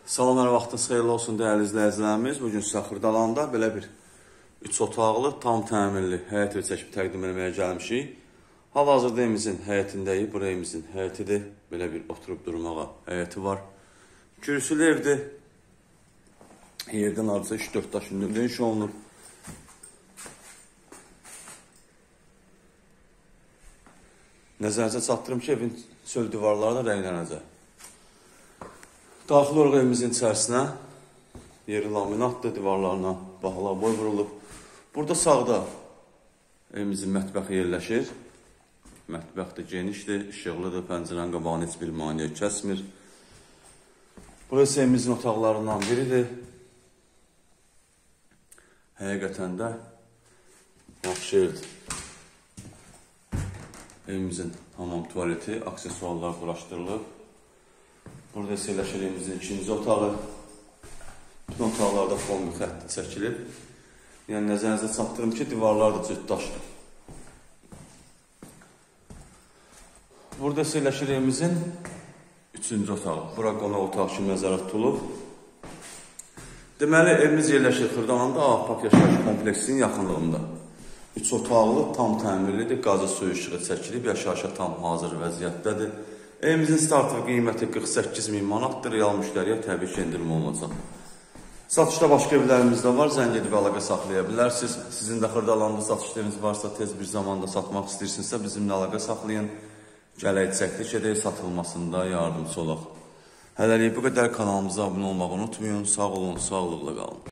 Salam, hər vaxtınız xeyirli olsun dəyərli izləyicilərimiz. Bugün sizə Xırdalanda belə bir 3 otaqlı, tam təmirli həyət evi çəkib təqdim etməyə gəlmişik. Hal-hazırda evimizin həyətindəyik. Bura evimizin həyətidir. Belə bir oturub durmağa həyəti var. Kürsülü evdir. Yerdən ardıca 3-4 daş hündürlüyü iş olunur. Nəzərinizə çatdırım ki, evin çöl divarları da rənglənəcək. Daxil olaq evimizin içərisinə. Yeri laminatdır, divarlarına bağla boy vurulub. Burada sağda evimizin mətbəxi yerləşir. Mətbəx də genişdir, işıqlıdır, pəncərənin qabağını heç bir maneə kəsmir. Burası evimizin otaqlarından biridir. Həqiqətən də yaxşı evdir. Evimizin hamam tuvaleti, aksesuarlar quraşdırılıb. Burada yerləşir evimizin ikinci otağı. Bütün otaqlarda fon xətti çəkilib. Yəni, nəzərinizə çatdırım ki, divarlar da cütdaşdır. Burada yerləşir evimizin üçüncü otağı. Bura qonaq otağı kimi nəzərdə tutulub. Deməli, evimiz yerləşir Xırdalanda Ağapak yaşayış kompleksinin yaxınlığında. 3 otaqlı, tam təmirlidir, qazı suyu işığı çəkilib, yaşayışa tam hazır vəziyyətdədir. Evimizin startı qiyməti 48.000 manatdır, real müştəriyə təbii ki, endirim olunacaq. Satışda başqa evlərimiz də var, zəng edib əlaqə saxlaya bilərsiniz. Sizin də Xırdalanda satışlarınız varsa, tez bir zamanda satmaq istəyirsinizsə, bizimlə əlaqə saxlayın. Gələk çəklik edək, satılmasında yardımcı olaq. Hələlik bu qədər, kanalımıza abunə olmağı unutmayın. Sağ olun, sağlıqla qalın.